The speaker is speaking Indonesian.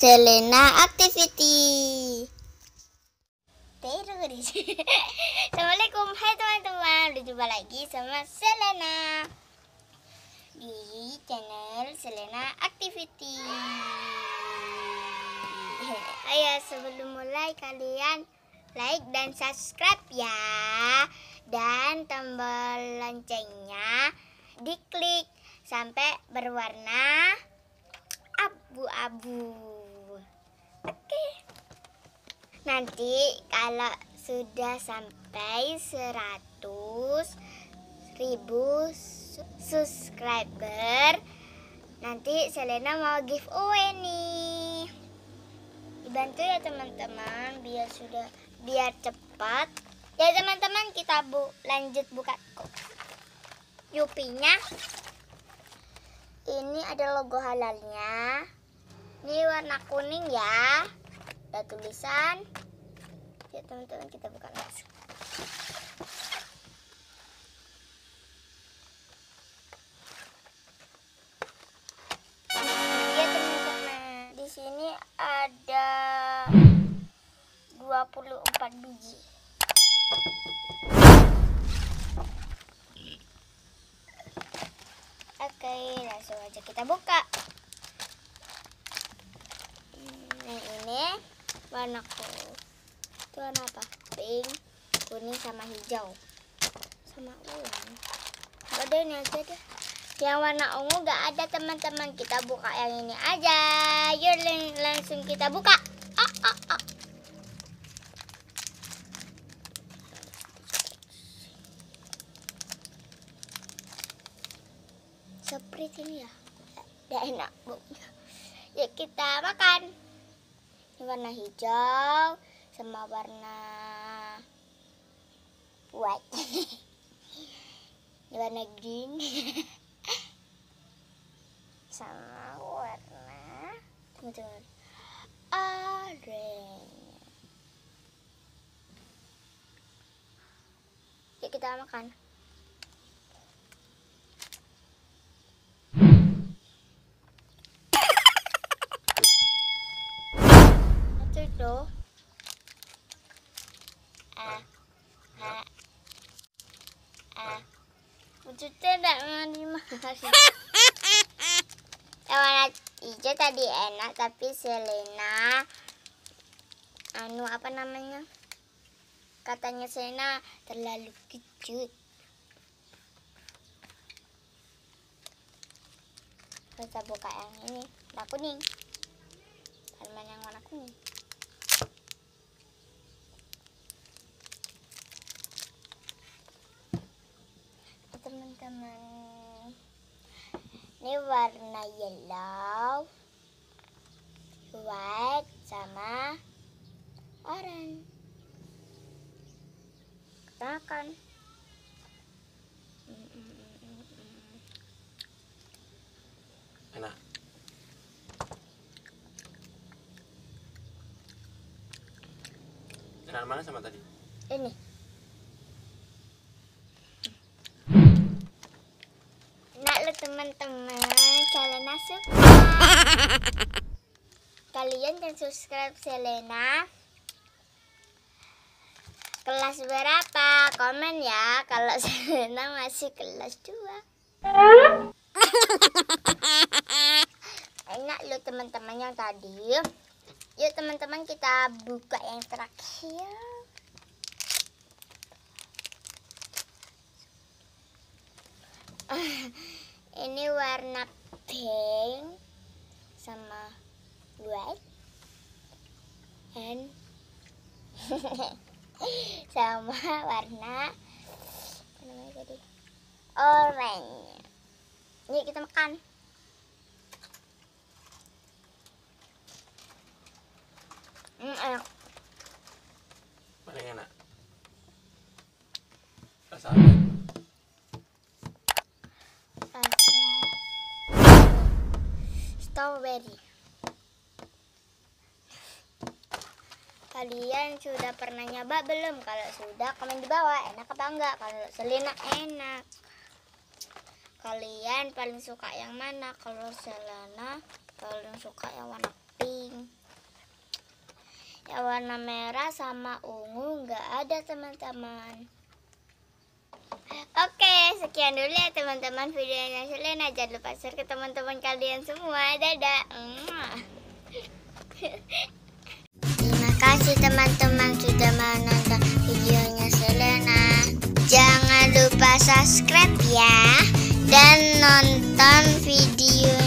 Selena Activity. Assalamualaikum, hai teman-teman, berjumpa lagi sama Selena di channel Selena Activity. Ayo sebelum mulai kalian like dan subscribe ya, dan tombol loncengnya diklik sampai berwarna abu-abu. Oke. Nanti kalau sudah sampai 100.000 subscriber, nanti Selena mau giveaway nih. Dibantu ya teman-teman, biar cepat. Ya teman-teman, kita lanjut buka Yupinya. Ini ada logo halalnya. Ini warna kuning ya. Ada tulisan. Ya teman-teman, kita buka langsung. Ya teman-teman, di sini ada 24 biji. Oke, langsung aja kita buka. Yang ini warna itu warna apa? Pink, kuning sama hijau, sama ungu. Ada ini aja deh. Yang warna ungu gak ada teman-teman. Kita buka yang ini aja. Yuk langsung kita buka. Seperti ini ya. Udah enak bu. Yuk kita makan. Ini warna hijau sama warna white. Ini warna green sama warna orange. Yuk kita makan. Tuh. Wujudnya enggak dimasukin. Yang warna hijau tadi enak, tapi Selena apa namanya? Katanya Selena terlalu kecut. Kita buka yang ini, warna kuning. Permen yang warna kuning. Teman-teman, ini warna yellow, white sama orange. Makan. Enak. Enak mana sama tadi? Ini. Teman-teman, Selena suka. Kalian yang subscribe Selena kelas berapa? Komen ya. Kalau Selena masih kelas 2. Enak loh teman-teman yang tadi. Yuk teman-teman, kita buka yang terakhir. Ini warna pink sama white and sama warna apa namanya tadi? Orange. Ini kita makan. Enak. Mana yang enak? Rasa apa? Strawberry. Kalian sudah pernah nyoba belum? Kalau sudah, komen di bawah. Enak apa enggak? Kalau Selena enak. Kalian paling suka yang mana? Kalau Selena paling suka yang warna pink. warna merah sama ungu nggak ada teman-teman. Oke, sekian dulu ya teman-teman videonya Selena. Jangan lupa share ke teman-teman kalian semua. Dadah. Terima kasih teman-teman sudah menonton videonya Selena. Jangan lupa subscribe ya dan nonton video